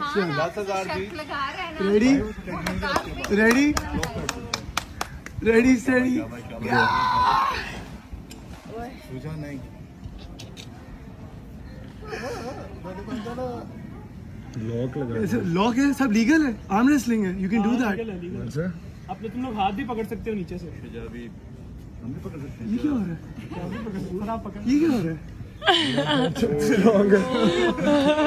Action. 10,000 की। Ready ready ready steady. सूझा नहीं। लॉक है, सब लीगल है, आर्म रेसलिंग है, यू कैन डू दैट। अपने तुम लोग हाथ भी पकड़ सकते हो नीचे से। हम भी पकड़ सकते हैं। ये क्या हो रहा है? आप पकड़। ये क्या हो रहा है?